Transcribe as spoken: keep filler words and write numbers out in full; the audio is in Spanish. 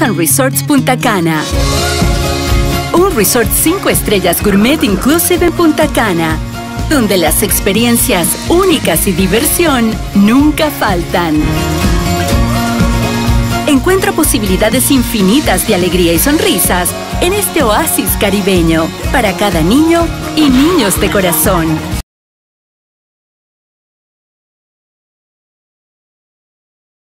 and Resorts Punta Cana. Un resort cinco estrellas gourmet inclusive en Punta Cana, donde las experiencias únicas y diversión nunca faltan. Encuentra posibilidades infinitas de alegría y sonrisas en este oasis caribeño para cada niño y niños de corazón.